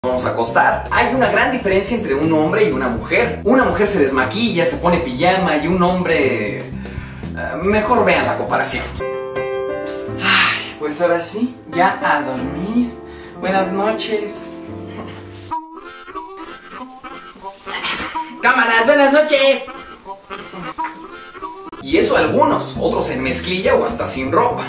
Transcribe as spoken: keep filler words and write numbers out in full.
Vamos a acostar. Hay una gran diferencia entre un hombre y una mujer. Una mujer se desmaquilla, se pone pijama y un hombre... Uh, mejor vean la comparación. Ay, pues ahora sí, ya a dormir. Buenas noches. Cámaras, buenas noches. Y eso algunos, otros en mezclilla o hasta sin ropa.